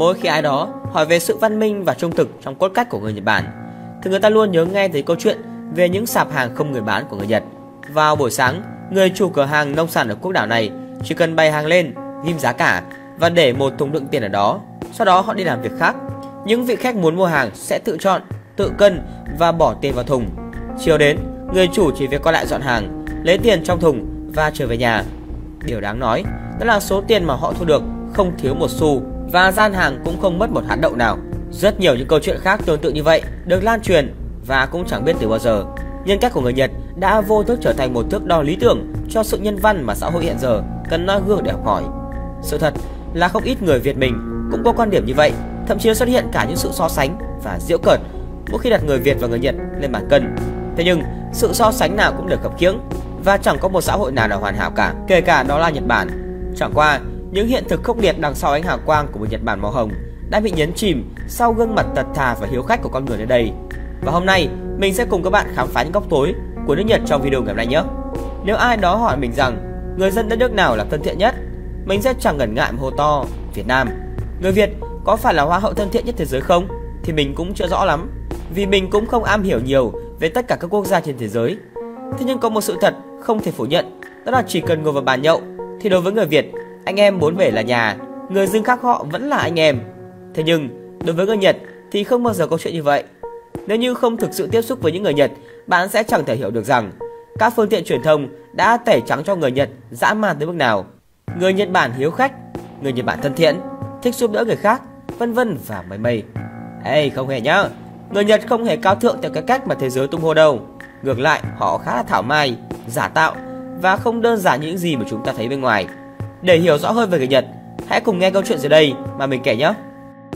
Mỗi khi ai đó hỏi về sự văn minh và trung thực trong cốt cách của người Nhật Bản, thì người ta luôn nhớ nghe thấy câu chuyện về những sạp hàng không người bán của người Nhật. Vào buổi sáng, người chủ cửa hàng nông sản ở quốc đảo này chỉ cần bày hàng lên, ghim giá cả và để một thùng đựng tiền ở đó. Sau đó họ đi làm việc khác. Những vị khách muốn mua hàng sẽ tự chọn, tự cân và bỏ tiền vào thùng. Chiều đến, người chủ chỉ việc quay lại dọn hàng, lấy tiền trong thùng và trở về nhà. Điều đáng nói đó là số tiền mà họ thu được không thiếu một xu và gian hàng cũng không mất một hạt đậu nào. Rất nhiều những câu chuyện khác tương tự như vậy được lan truyền và cũng chẳng biết từ bao giờ. Nhân cách của người Nhật đã vô thức trở thành một thước đo lý tưởng cho sự nhân văn mà xã hội hiện giờ cần noi gương để học hỏi. Sự thật là không ít người Việt mình cũng có quan điểm như vậy, thậm chí xuất hiện cả những sự so sánh và giễu cợt mỗi khi đặt người Việt và người Nhật lên bàn cân. Thế nhưng sự so sánh nào cũng được khập khiễng và chẳng có một xã hội nào là hoàn hảo cả, kể cả đó là Nhật Bản. Chẳng qua những hiện thực khốc liệt đằng sau ánh hào quang của một Nhật Bản màu hồng đã bị nhấn chìm sau gương mặt thật thà và hiếu khách của con người nơi đây. Và hôm nay mình sẽ cùng các bạn khám phá những góc tối của nước Nhật trong video ngày hôm nay nhé. Nếu ai đó hỏi mình rằng người dân đất nước nào là thân thiện nhất, mình sẽ chẳng ngần ngại mà hô to Việt Nam. Người Việt có phải là hoa hậu thân thiện nhất thế giới không? Thì mình cũng chưa rõ lắm, vì mình cũng không am hiểu nhiều về tất cả các quốc gia trên thế giới. Thế nhưng có một sự thật không thể phủ nhận, đó là chỉ cần ngồi vào bàn nhậu thì đối với người Việt, anh em bốn bể là nhà, người dưng khác họ vẫn là anh em. Thế nhưng đối với người Nhật thì không bao giờ có chuyện như vậy. Nếu như không thực sự tiếp xúc với những người Nhật, bạn sẽ chẳng thể hiểu được rằng các phương tiện truyền thông đã tẩy trắng cho người Nhật dã man tới mức nào. Người Nhật Bản hiếu khách, người Nhật Bản thân thiện, thích giúp đỡ người khác, vân vân và mây mây. Ê, không hề nhá, người Nhật không hề cao thượng theo cái cách mà thế giới tung hô đâu. Ngược lại, họ khá là thảo mai, giả tạo và không đơn giản như những gì mà chúng ta thấy bên ngoài. Để hiểu rõ hơn về người Nhật, hãy cùng nghe câu chuyện dưới đây mà mình kể nhé.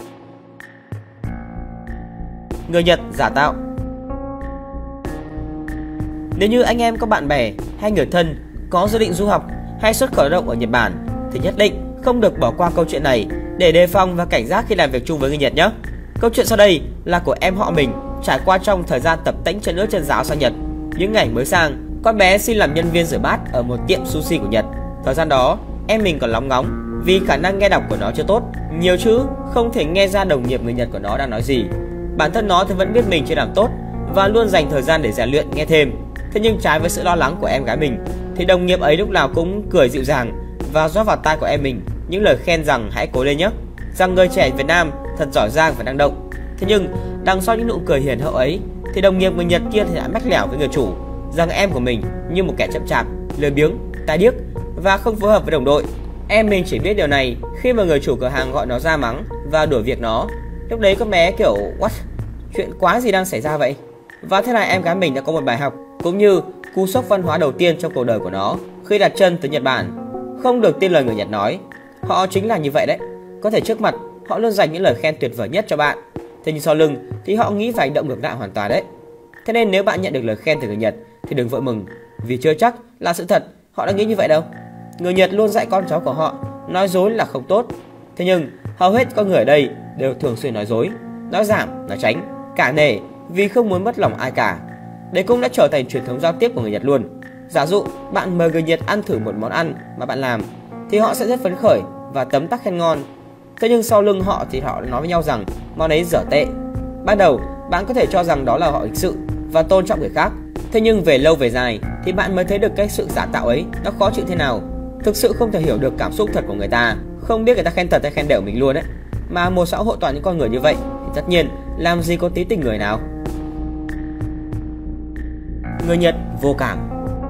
Người Nhật giả tạo. Nếu như anh em có bạn bè hay người thân có dự định du học hay xuất khẩu lao động ở Nhật Bản thì nhất định không được bỏ qua câu chuyện này để đề phòng và cảnh giác khi làm việc chung với người Nhật nhé. Câu chuyện sau đây là của em họ mình trải qua trong thời gian tập tễnh chân ướt chân ráo sang Nhật. Những ngày mới sang, con bé xin làm nhân viên rửa bát ở một tiệm sushi của Nhật. Thời gian đó, em mình còn lóng ngóng vì khả năng nghe đọc của nó chưa tốt, nhiều chữ không thể nghe ra đồng nghiệp người Nhật của nó đang nói gì. Bản thân nó thì vẫn biết mình chưa làm tốt và luôn dành thời gian để rèn luyện nghe thêm. Thế nhưng trái với sự lo lắng của em gái mình thì đồng nghiệp ấy lúc nào cũng cười dịu dàng và rót vào tai của em mình những lời khen rằng hãy cố lên nhé, rằng người trẻ Việt Nam thật giỏi giang và năng động. Thế nhưng đằng sau những nụ cười hiền hậu ấy thì đồng nghiệp người Nhật kia thì lại mách lẻo với người chủ rằng em của mình như một kẻ chậm chạp, lười biếng, tai điếc và không phối hợp với đồng đội. Em mình chỉ biết điều này khi mà người chủ cửa hàng gọi nó ra mắng và đuổi việc nó. Lúc đấy con bé kiểu what? Chuyện quá gì đang xảy ra vậy? Và thế này em gái mình đã có một bài học cũng như cú sốc văn hóa đầu tiên trong cuộc đời của nó khi đặt chân tới Nhật Bản. Không được tin lời người Nhật nói. Họ chính là như vậy đấy. Có thể trước mặt họ luôn dành những lời khen tuyệt vời nhất cho bạn, thế nhưng sau lưng thì họ nghĩ phải hành động ngược lại hoàn toàn đấy. Thế nên nếu bạn nhận được lời khen từ người Nhật thì đừng vội mừng, vì chưa chắc là sự thật họ đã nghĩ như vậy đâu. Người Nhật luôn dạy con cháu của họ nói dối là không tốt. Thế nhưng hầu hết con người ở đây đều thường xuyên nói dối, nói giảm, nói tránh, cả nể vì không muốn mất lòng ai cả. Đây cũng đã trở thành truyền thống giao tiếp của người Nhật luôn. Giả dụ bạn mời người Nhật ăn thử một món ăn mà bạn làm thì họ sẽ rất phấn khởi và tấm tắc khen ngon. Thế nhưng sau lưng họ thì họ nói với nhau rằng món ấy dở tệ. Ban đầu bạn có thể cho rằng đó là họ lịch sự và tôn trọng người khác. Thế nhưng về lâu về dài thì bạn mới thấy được cái sự giả tạo ấy nó khó chịu thế nào. Thực sự không thể hiểu được cảm xúc thật của người ta, không biết người ta khen thật hay khen đều mình luôn đấy. Mà một xã hội toàn những con người như vậy thì tất nhiên làm gì có tí tình người nào. Người Nhật vô cảm.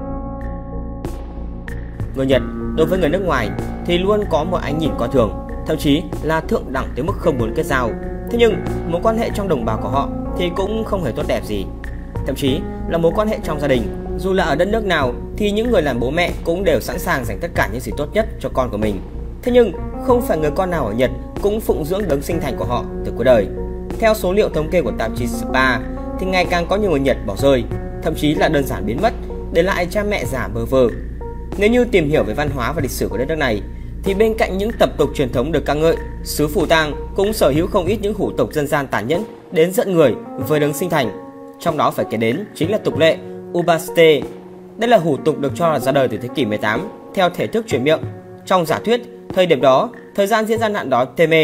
Người Nhật đối với người nước ngoài thì luôn có một ánh nhìn coi thường, thậm chí là thượng đẳng tới mức không muốn kết giao. Thế nhưng mối quan hệ trong đồng bào của họ thì cũng không hề tốt đẹp gì. Thậm chí là mối quan hệ trong gia đình, dù là ở đất nước nào thì những người làm bố mẹ cũng đều sẵn sàng dành tất cả những gì tốt nhất cho con của mình. Thế nhưng không phải người con nào ở Nhật cũng phụng dưỡng đấng sinh thành của họ từ cuối đời. Theo số liệu thống kê của tạp chí Spa thì ngày càng có nhiều người Nhật bỏ rơi, thậm chí là đơn giản biến mất, để lại cha mẹ già bơ vơ. Nếu như tìm hiểu về văn hóa và lịch sử của đất nước này thì bên cạnh những tập tục truyền thống được ca ngợi, xứ Phù Tang cũng sở hữu không ít những hủ tục dân gian tàn nhẫn đến giận người với đấng sinh thành. Trong đó phải kể đến chính là tục lệ Ubashite. Đây là hủ tục được cho là ra đời từ thế kỷ 18 theo thể thức truyền miệng. Trong giả thuyết, thời điểm đó, thời gian diễn ra nạn đói Teme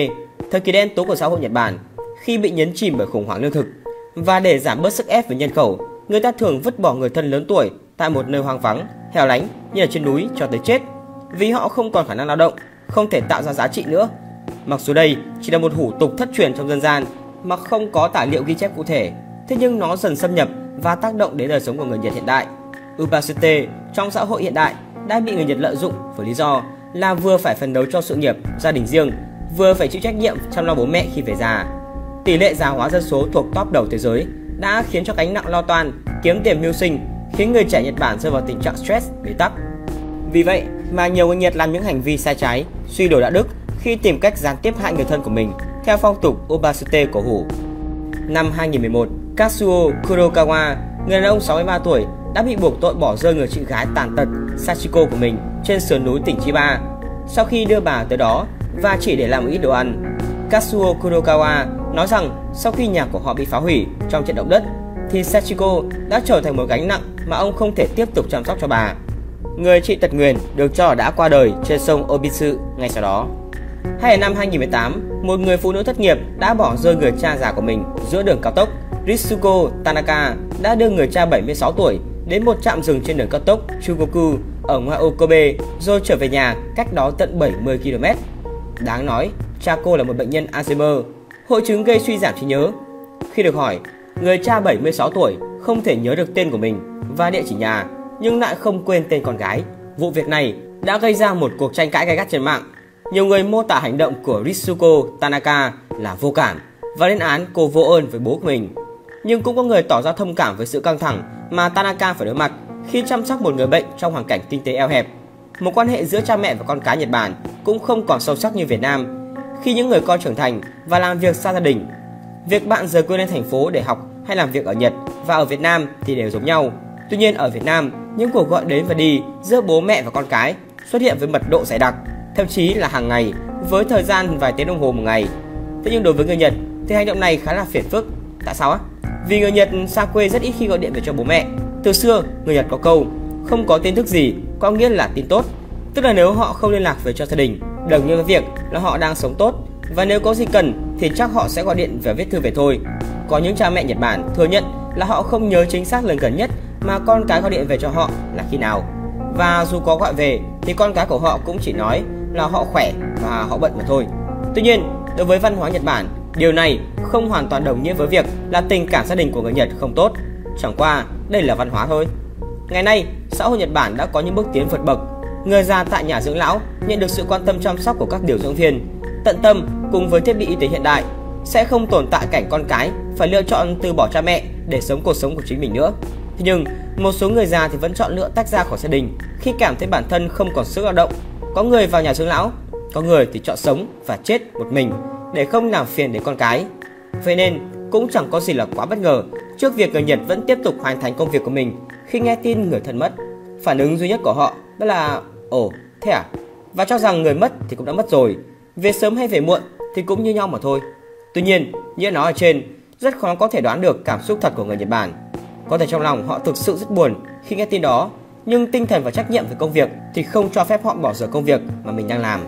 thời kỳ đen tối của xã hội Nhật Bản khi bị nhấn chìm bởi khủng hoảng lương thực. Và để giảm bớt sức ép về nhân khẩu, người ta thường vứt bỏ người thân lớn tuổi tại một nơi hoang vắng, hẻo lánh như là trên núi cho tới chết, vì họ không còn khả năng lao động, không thể tạo ra giá trị nữa. Mặc dù đây chỉ là một hủ tục thất truyền trong dân gian mà không có tài liệu ghi chép cụ thể, thế nhưng nó dần xâm nhập và tác động đến đời sống của người Nhật hiện đại. Ubasute trong xã hội hiện đại đã bị người Nhật lợi dụng với lý do là vừa phải phấn đấu cho sự nghiệp, gia đình riêng, vừa phải chịu trách nhiệm chăm lo bố mẹ khi về già. Tỷ lệ già hóa dân số thuộc top đầu thế giới đã khiến cho gánh nặng lo toan, kiếm tiền mưu sinh, khiến người trẻ Nhật Bản rơi vào tình trạng stress, bế tắc. Vì vậy mà nhiều người Nhật làm những hành vi sai trái, suy đồi đạo đức khi tìm cách gián tiếp hại người thân của mình theo phong tục Ubasute cổ hủ. Năm 2011, Kazuo Kurokawa, người đàn ông 63 tuổi, đã bị buộc tội bỏ rơi người chị gái tàn tật Sachiko của mình trên sườn núi tỉnh Chiba. Sau khi đưa bà tới đó và chỉ để làm một ít đồ ăn, Kazuo Kurokawa nói rằng sau khi nhà của họ bị phá hủy trong trận động đất thì Sachiko đã trở thành một gánh nặng mà ông không thể tiếp tục chăm sóc cho bà. Người chị tật nguyền được cho đã qua đời trên sông Obitsu ngay sau đó. Hay ở năm 2018, một người phụ nữ thất nghiệp đã bỏ rơi người cha già của mình giữa đường cao tốc. Ritsuko Tanaka đã đưa người cha 76 tuổi đến một trạm dừng trên đường cao tốc Chugoku ở ngoại ô Kobe rồi trở về nhà cách đó tận 70 km. Đáng nói, cha cô là một bệnh nhân Alzheimer, hội chứng gây suy giảm trí nhớ. Khi được hỏi, người cha 76 tuổi không thể nhớ được tên của mình và địa chỉ nhà, nhưng lại không quên tên con gái. Vụ việc này đã gây ra một cuộc tranh cãi gay gắt trên mạng. Nhiều người mô tả hành động của Ritsuko Tanaka là vô cảm và lên án cô vô ơn với bố của mình. Nhưng cũng có người tỏ ra thông cảm với sự căng thẳng mà Tanaka phải đối mặt khi chăm sóc một người bệnh trong hoàn cảnh kinh tế eo hẹp. Một quan hệ giữa cha mẹ và con cái Nhật Bản cũng không còn sâu sắc như Việt Nam. Khi những người con trưởng thành và làm việc xa gia đình, việc bạn rời quê lên thành phố để học hay làm việc ở Nhật và ở Việt Nam thì đều giống nhau. Tuy nhiên ở Việt Nam, những cuộc gọi đến và đi giữa bố mẹ và con cái xuất hiện với mật độ dày đặc, thậm chí là hàng ngày với thời gian vài tiếng đồng hồ một ngày. Thế nhưng đối với người Nhật thì hành động này khá là phiền phức. Tại sao á? Vì người Nhật xa quê rất ít khi gọi điện về cho bố mẹ. Từ xưa, người Nhật có câu không có tin tức gì có nghĩa là tin tốt. Tức là nếu họ không liên lạc về cho gia đình, đồng nghĩa với việc là họ đang sống tốt, và nếu có gì cần thì chắc họ sẽ gọi điện và viết thư về thôi. Có những cha mẹ Nhật Bản thừa nhận là họ không nhớ chính xác lần gần nhất mà con cái gọi điện về cho họ là khi nào. Và dù có gọi về thì con cái của họ cũng chỉ nói là họ khỏe và họ bận mà thôi. Tuy nhiên, đối với văn hóa Nhật Bản, điều này không hoàn toàn đồng nghĩa với việc là tình cảm gia đình của người Nhật không tốt. Chẳng qua, đây là văn hóa thôi. Ngày nay, xã hội Nhật Bản đã có những bước tiến vượt bậc. Người già tại nhà dưỡng lão nhận được sự quan tâm chăm sóc của các điều dưỡng viên tận tâm cùng với thiết bị y tế hiện đại. Sẽ không tồn tại cảnh con cái phải lựa chọn từ bỏ cha mẹ để sống cuộc sống của chính mình nữa. Thế nhưng, một số người già thì vẫn chọn lựa tách ra khỏi gia đình khi cảm thấy bản thân không còn sức lao động. Có người vào nhà dưỡng lão, có người thì chọn sống và chết một mình để không làm phiền đến con cái. Vậy nên cũng chẳng có gì là quá bất ngờ trước việc người Nhật vẫn tiếp tục hoàn thành công việc của mình khi nghe tin người thân mất. Phản ứng duy nhất của họ đó là ồ, thế à? Và cho rằng người mất thì cũng đã mất rồi, về sớm hay về muộn thì cũng như nhau mà thôi. Tuy nhiên, như nói ở trên, rất khó có thể đoán được cảm xúc thật của người Nhật Bản. Có thể trong lòng họ thực sự rất buồn khi nghe tin đó, nhưng tinh thần và trách nhiệm về công việc thì không cho phép họ bỏ dở công việc mà mình đang làm.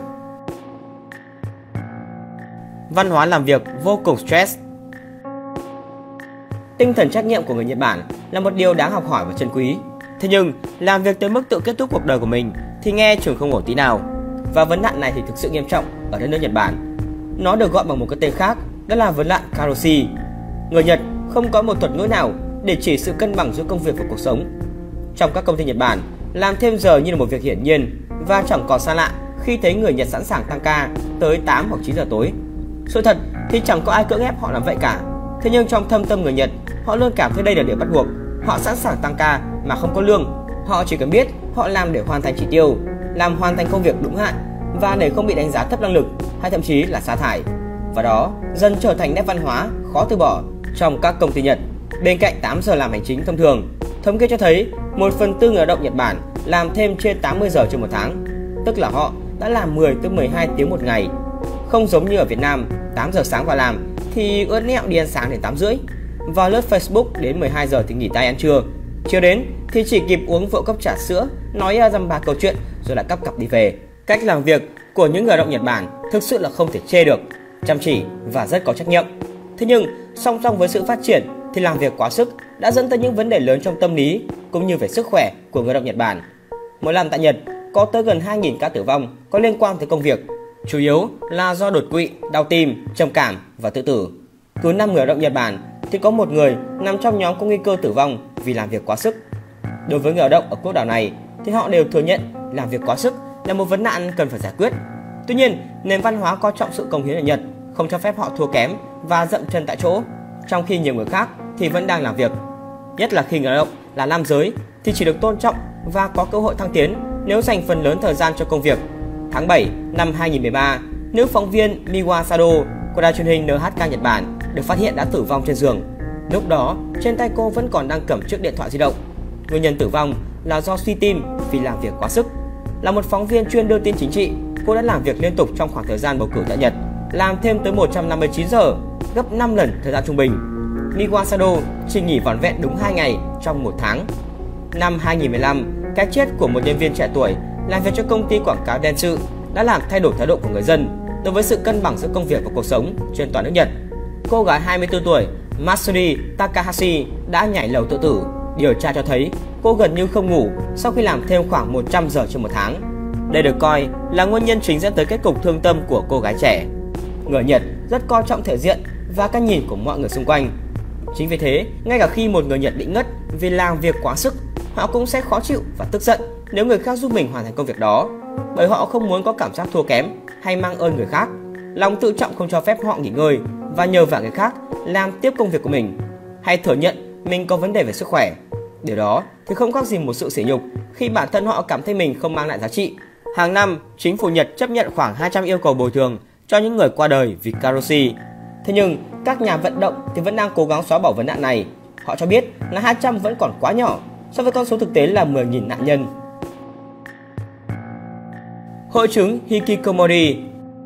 Văn hóa làm việc vô cùng stress. Tinh thần trách nhiệm của người Nhật Bản là một điều đáng học hỏi và trân quý. Thế nhưng, làm việc tới mức tự kết thúc cuộc đời của mình thì nghe chừng không ổn tí nào. Và vấn nạn này thì thực sự nghiêm trọng ở đất nước Nhật Bản. Nó được gọi bằng một cái tên khác, đó là vấn nạn karoshi. Người Nhật không có một thuật ngữ nào để chỉ sự cân bằng giữa công việc và cuộc sống. Trong các công ty Nhật Bản, làm thêm giờ như là một việc hiển nhiên và chẳng còn xa lạ khi thấy người Nhật sẵn sàng tăng ca tới 8 hoặc 9 giờ tối. Sự thật thì chẳng có ai cưỡng ép họ làm vậy cả. Thế nhưng trong thâm tâm người Nhật, họ luôn cảm thấy đây là điều bắt buộc. Họ sẵn sàng tăng ca mà không có lương. Họ chỉ cần biết họ làm để hoàn thành chỉ tiêu, làm hoàn thành công việc đúng hạn và để không bị đánh giá thấp năng lực hay thậm chí là sa thải. Và đó dần trở thành nét văn hóa khó từ bỏ trong các công ty Nhật. Bên cạnh 8 giờ làm hành chính thông thường, thống kê cho thấy 1/4 người lao động Nhật Bản làm thêm trên 80 giờ trên một tháng, tức là họ đã làm 10 tới 12 tiếng một ngày. Không giống như ở Việt Nam, 8 giờ sáng vào làm thì ướt nẹo đi ăn sáng đến 8 rưỡi, vào lướt Facebook đến 12 giờ thì nghỉ tay ăn trưa, chiều đến thì chỉ kịp uống vội cốc trà sữa, nói dăm ba câu chuyện rồi lại cắp cặp đi về. Cách làm việc của những người lao động Nhật Bản thực sự là không thể chê được. chăm chỉ và rất có trách nhiệm. Thế nhưng, song song với sự phát triển thì làm việc quá sức đã dẫn tới những vấn đề lớn trong tâm lý cũng như về sức khỏe của người lao động Nhật Bản. Mỗi năm tại Nhật có tới gần 2.000 ca tử vong có liên quan tới công việc, chủ yếu là do đột quỵ, đau tim, trầm cảm và tự tử. Cứ 5 người lao động Nhật Bản thì có một người nằm trong nhóm có nguy cơ tử vong vì làm việc quá sức. Đối với người lao động ở quốc đảo này thì họ đều thừa nhận làm việc quá sức là một vấn nạn cần phải giải quyết. Tuy nhiên, nền văn hóa coi trọng sự cống hiến ở Nhật không cho phép họ thua kém và dậm chân tại chỗ, trong khi nhiều người khác thì vẫn đang làm việc. Nhất là khi người lao động là nam giới thì chỉ được tôn trọng và có cơ hội thăng tiến nếu dành phần lớn thời gian cho công việc. Tháng 7 năm 2013, nữ phóng viên Miwa Sado của đài truyền hình NHK Nhật Bản được phát hiện đã tử vong trên giường. Lúc đó, trên tay cô vẫn còn đang cầm chiếc điện thoại di động. Nguyên nhân tử vong là do suy tim vì làm việc quá sức. Là một phóng viên chuyên đưa tin chính trị, cô đã làm việc liên tục trong khoảng thời gian bầu cử tại Nhật, làm thêm tới 159 giờ, gấp 5 lần thời gian trung bình. Miwa Sado chỉ nghỉ vỏn vẹn đúng 2 ngày trong một tháng. Năm 2015, cái chết của một nhân viên trẻ tuổi làm việc cho công ty quảng cáo Dentsu đã làm thay đổi thái độ của người dân đối với sự cân bằng giữa công việc và cuộc sống trên toàn nước Nhật. Cô gái 24 tuổi Matsuri Takahashi đã nhảy lầu tự tử. Điều tra cho thấy cô gần như không ngủ sau khi làm thêm khoảng 100 giờ trên một tháng. Đây được coi là nguyên nhân chính dẫn tới kết cục thương tâm của cô gái trẻ. Người Nhật rất coi trọng thể diện và cái nhìn của mọi người xung quanh. Chính vì thế, ngay cả khi một người Nhật bị ngất vì làm việc quá sức, họ cũng sẽ khó chịu và tức giận nếu người khác giúp mình hoàn thành công việc đó, bởi họ không muốn có cảm giác thua kém hay mang ơn người khác. Lòng tự trọng không cho phép họ nghỉ ngơi và nhờ vả người khác làm tiếp công việc của mình, hay thừa nhận mình có vấn đề về sức khỏe. Điều đó thì không khác gì một sự sỉ nhục khi bản thân họ cảm thấy mình không mang lại giá trị. Hàng năm, chính phủ Nhật chấp nhận khoảng 200 yêu cầu bồi thường cho những người qua đời vì karoshi. Thế nhưng, các nhà vận động thì vẫn đang cố gắng xóa bỏ vấn nạn này. Họ cho biết là 200 vẫn còn quá nhỏ so với con số thực tế là 10.000 nạn nhân. Hội chứng Hikikomori.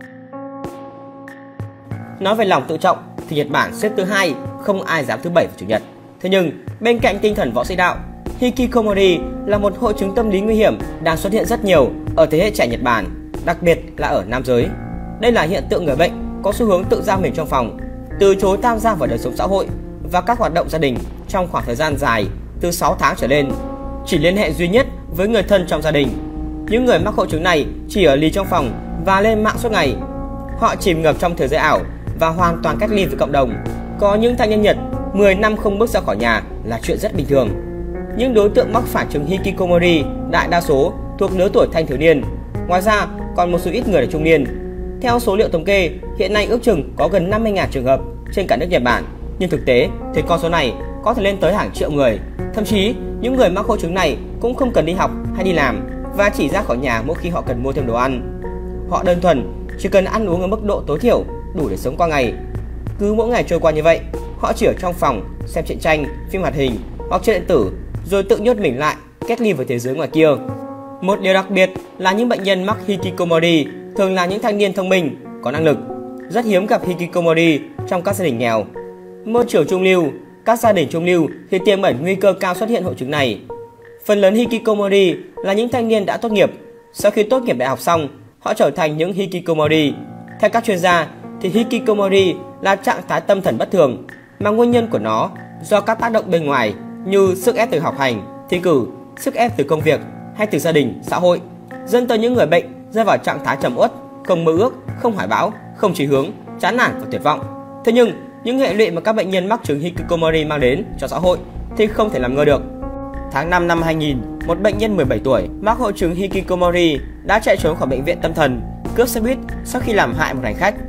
Nói về lòng tự trọng thì Nhật Bản xếp thứ 2, không ai dám thứ 7 vào Chủ nhật. Thế nhưng, bên cạnh tinh thần võ sĩ đạo, Hikikomori là một hội chứng tâm lý nguy hiểm đang xuất hiện rất nhiều ở thế hệ trẻ Nhật Bản, đặc biệt là ở nam giới. Đây là hiện tượng người bệnh có xu hướng tự giam mình trong phòng, từ chối tham gia vào đời sống xã hội và các hoạt động gia đình trong khoảng thời gian dài từ 6 tháng trở lên, chỉ liên hệ duy nhất với người thân trong gia đình. Những người mắc hội chứng này chỉ ở lì trong phòng và lên mạng suốt ngày. Họ chìm ngập trong thế giới ảo và hoàn toàn cách ly với cộng đồng. Có những thanh niên Nhật 10 năm không bước ra khỏi nhà là chuyện rất bình thường. Những đối tượng mắc phải chứng Hikikomori đại đa số thuộc lứa tuổi thanh thiếu niên. Ngoài ra, còn một số ít người là trung niên. Theo số liệu thống kê, hiện nay ước chừng có gần 50.000 trường hợp trên cả nước Nhật Bản, nhưng thực tế thì con số này có thể lên tới hàng triệu người. Thậm chí, những người mắc hội chứng này cũng không cần đi học hay đi làm và chỉ ra khỏi nhà mỗi khi họ cần mua thêm đồ ăn. Họ đơn thuần chỉ cần ăn uống ở mức độ tối thiểu đủ để sống qua ngày. Cứ mỗi ngày trôi qua như vậy, họ chỉ ở trong phòng xem truyện tranh, phim hoạt hình hoặc chơi điện tử, rồi tự nhốt mình lại, cách ly với thế giới ngoài kia. Một điều đặc biệt là những bệnh nhân mắc Hikikomori thường là những thanh niên thông minh, có năng lực. Rất hiếm gặp Hikikomori trong các gia đình nghèo. Môi trường trung lưu, các gia đình trung lưu thì tiềm ẩn nguy cơ cao xuất hiện hội chứng này. Phần lớn Hikikomori là những thanh niên đã tốt nghiệp. Sau khi tốt nghiệp đại học xong, họ trở thành những Hikikomori. Theo các chuyên gia, thì Hikikomori là trạng thái tâm thần bất thường, mà nguyên nhân của nó do các tác động bên ngoài như sức ép từ học hành, thi cử, sức ép từ công việc hay từ gia đình, xã hội, dẫn tới những người bệnh rơi vào trạng thái trầm uất, không mơ ước, không hoài bão, không chí hướng, chán nản và tuyệt vọng. Thế nhưng, những hệ lụy mà các bệnh nhân mắc chứng Hikikomori mang đến cho xã hội thì không thể làm ngơ được. Tháng 5 năm 2000, một bệnh nhân 17 tuổi mắc hội chứng Hikikomori đã chạy trốn khỏi bệnh viện tâm thần, cướp xe buýt sau khi làm hại một hành khách.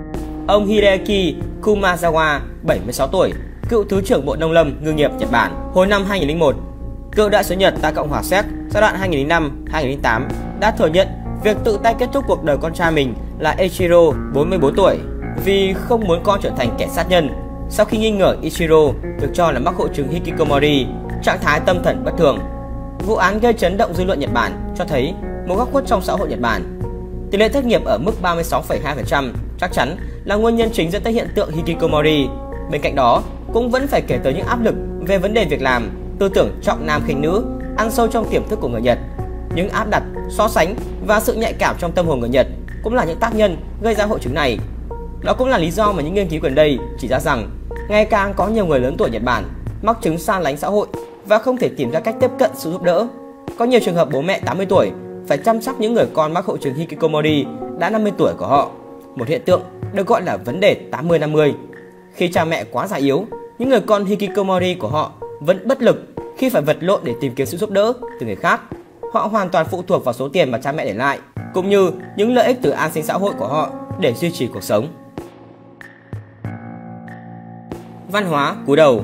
Ông Hideki Kumazawa, 76 tuổi, cựu Thứ trưởng Bộ Nông lâm Ngư nghiệp Nhật Bản, hồi năm 2001, cựu đại sứ Nhật tại Cộng hòa Séc giai đoạn 2005-2008 đã thừa nhận việc tự tay kết thúc cuộc đời con trai mình là Ichiro, 44 tuổi, vì không muốn con trở thành kẻ sát nhân. Sau khi nghi ngờ Ichiro được cho là mắc hội chứng Hikikomori, trạng thái tâm thần bất thường. Vụ án gây chấn động dư luận Nhật Bản cho thấy một góc khuất trong xã hội Nhật Bản. Tỷ lệ thất nghiệp ở mức 36,2% chắc chắn là nguyên nhân chính dẫn tới hiện tượng Hikikomori. Bên cạnh đó, cũng vẫn phải kể tới những áp lực về vấn đề việc làm, tư tưởng trọng nam khinh nữ ăn sâu trong tiềm thức của người Nhật. Những áp đặt, so sánh và sự nhạy cảm trong tâm hồn người Nhật cũng là những tác nhân gây ra hội chứng này. Đó cũng là lý do mà những nghiên cứu gần đây chỉ ra rằng ngày càng có nhiều người lớn tuổi Nhật Bản mắc chứng xa lánh xã hội và không thể tìm ra cách tiếp cận sự giúp đỡ. Có nhiều trường hợp bố mẹ 80 tuổi phải chăm sóc những người con mắc hội chứng Hikikomori đã 50 tuổi của họ, một hiện tượng được gọi là vấn đề 80-50. Khi cha mẹ quá già yếu, những người con Hikikomori của họ vẫn bất lực khi phải vật lộn để tìm kiếm sự giúp đỡ từ người khác. Họ hoàn toàn phụ thuộc vào số tiền mà cha mẹ để lại, cũng như những lợi ích từ an sinh xã hội của họ để duy trì cuộc sống. Văn hóa cúi đầu.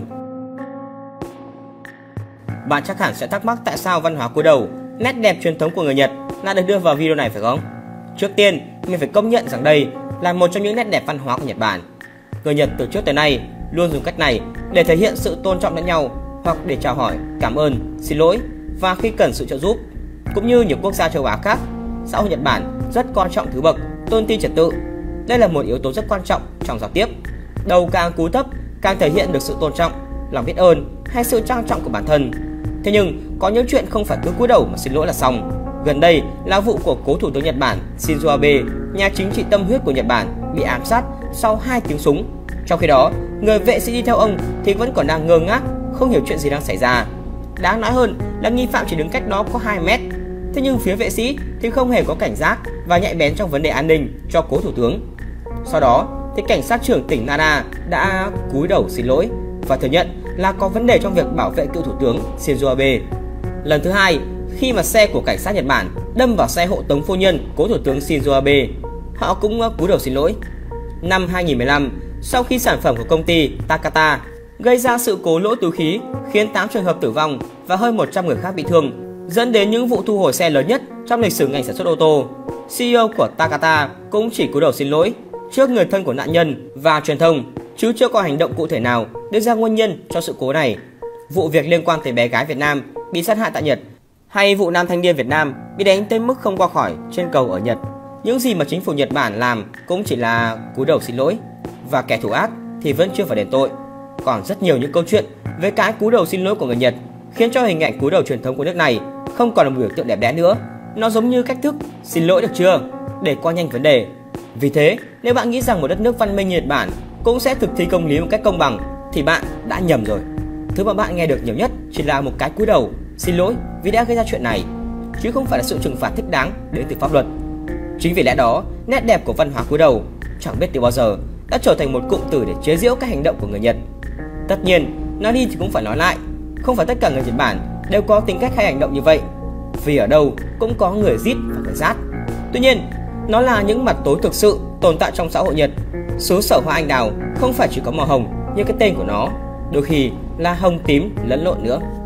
Bạn chắc hẳn sẽ thắc mắc tại sao văn hóa cúi đầu, nét đẹp truyền thống của người Nhật lại được đưa vào video này phải không? Trước tiên, mình phải công nhận rằng đây là một trong những nét đẹp văn hóa của Nhật Bản. Người Nhật từ trước tới nay luôn dùng cách này để thể hiện sự tôn trọng lẫn nhau, hoặc để chào hỏi, cảm ơn, xin lỗi và khi cần sự trợ giúp. Cũng như nhiều quốc gia châu Á khác, xã hội Nhật Bản rất coi trọng thứ bậc, tôn ti trật tự. Đây là một yếu tố rất quan trọng trong giao tiếp. Đầu càng cúi thấp càng thể hiện được sự tôn trọng, lòng biết ơn hay sự trang trọng của bản thân. Thế nhưng có những chuyện không phải cứ cúi đầu mà xin lỗi là xong. Gần đây là vụ của cố thủ tướng Nhật Bản Shinzo Abe, nhà chính trị tâm huyết của Nhật Bản, bị ám sát sau 2 tiếng súng. Trong khi đó, người vệ sĩ đi theo ông thì vẫn còn đang ngơ ngác, không hiểu chuyện gì đang xảy ra. Đáng nói hơn là nghi phạm chỉ đứng cách đó có 2 mét. Thế nhưng phía vệ sĩ thì không hề có cảnh giác và nhạy bén trong vấn đề an ninh cho cố thủ tướng. Sau đó thì cảnh sát trưởng tỉnh Nara đã cúi đầu xin lỗi và thừa nhận là có vấn đề trong việc bảo vệ cựu thủ tướng Shinzo Abe. Lần thứ hai, khi mà xe của cảnh sát Nhật Bản đâm vào xe hộ tống phu nhân cố thủ tướng Shinzo Abe, họ cũng cúi đầu xin lỗi. Năm 2015, sau khi sản phẩm của công ty Takata gây ra sự cố lỗ túi khí khiến 8 trường hợp tử vong và hơn 100 người khác bị thương, dẫn đến những vụ thu hồi xe lớn nhất trong lịch sử ngành sản xuất ô tô, CEO của Takata cũng chỉ cúi đầu xin lỗi trước người thân của nạn nhân và truyền thông, chứ chưa có hành động cụ thể nào đưa ra nguyên nhân cho sự cố này. Vụ việc liên quan tới bé gái Việt Nam bị sát hại tại Nhật, hay vụ nam thanh niên Việt Nam bị đánh tới mức không qua khỏi trên cầu ở Nhật, những gì mà chính phủ Nhật Bản làm cũng chỉ là cúi đầu xin lỗi, và kẻ thủ ác thì vẫn chưa phải đền tội. Còn rất nhiều những câu chuyện về cái cúi đầu xin lỗi của người Nhật khiến cho hình ảnh cúi đầu truyền thống của nước này không còn là một biểu tượng đẹp đẽ nữa. Nó giống như cách thức xin lỗi được chưa để qua nhanh vấn đề. Vì thế, nếu bạn nghĩ rằng một đất nước văn minh như Nhật Bản cũng sẽ thực thi công lý một cách công bằng thì bạn đã nhầm rồi. Thứ mà bạn nghe được nhiều nhất chỉ là một cái cúi đầu xin lỗi vì đã gây ra chuyện này, chứ không phải là sự trừng phạt thích đáng đến từ pháp luật. Chính vì lẽ đó, nét đẹp của văn hóa cúi đầu chẳng biết từ bao giờ đã trở thành một cụm từ để chế giễu các hành động của người Nhật. Tất nhiên, nói đi thì cũng phải nói lại, không phải tất cả người Nhật Bản đều có tính cách hay hành động như vậy, vì ở đâu cũng có người rít và người rát. Tuy nhiên, nó là những mặt tối thực sự tồn tại trong xã hội Nhật. Xứ sở hoa anh đào không phải chỉ có màu hồng như cái tên của nó, đôi khi là hồng tím lẫn lộn nữa.